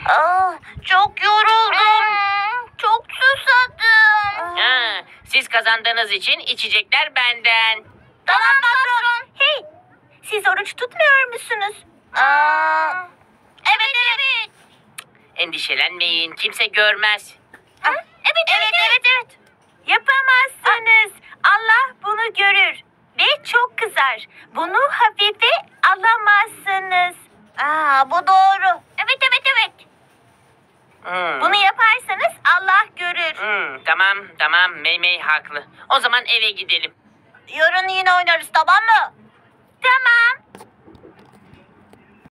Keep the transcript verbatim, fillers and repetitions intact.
Aa, çok yoruldum. Çok susadım. Ha, siz kazandığınız için içecekler benden. Tamam patron. Hey, siz oruç tutmuyor musunuz? Aa, evet evet. Endişelenmeyin, kimse görmez. Evet evet evet evet. Yapamazsınız. Allah bunu görür ve çok kızar. Bunu hafife alamazsınız. Aa, bu doğru. Evet evet evet. Hmm. Bunu yaparsanız Allah görür. Hmm, tamam, tamam. Meymey haklı. O zaman eve gidelim. Yarın yine oynarız, tamam mı?